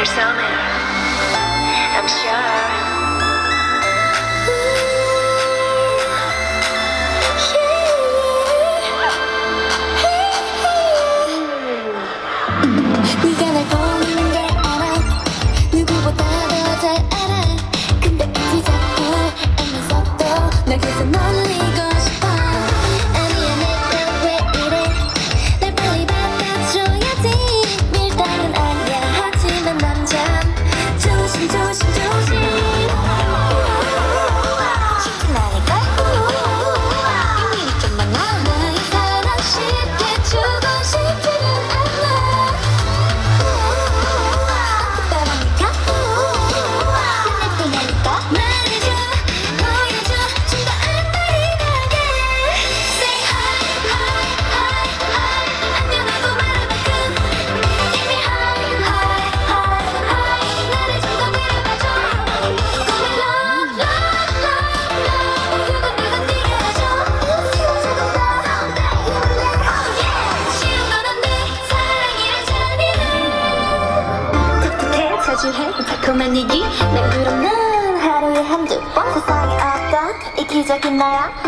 You're so near, I'm sure. 네가 날 보는 걸 알아. 누구보다 더 잘 알아. 근데 굳이 자꾸 알면서도 날 계속 놀리고 싶어. 아니야 내가 왜 이래. 날 빨리 받아줘야지. 밀당은 아니야 하지만 남자 조심 조심 조심. 쉽진 않을걸. 비밀이 좀 많아. 나의 사랑 쉽게 주고 싶지는 않아. 말해줘 보여줘 좀 더 안달이나게. Say hi hi hi hi. 안녕하고 말할 만큼 Take me high high high high. 나를 좀 더 밀어봐줘. Call me love love love love. 두근두근 뛰게 해줘. 조금 더 쉬운 건 없네. 사랑이란 잔인해. 독특해 자주해 달콤한 얘기. 난 그럼 난 하루에 한두 번 세상에 어떤 이기적인 나야.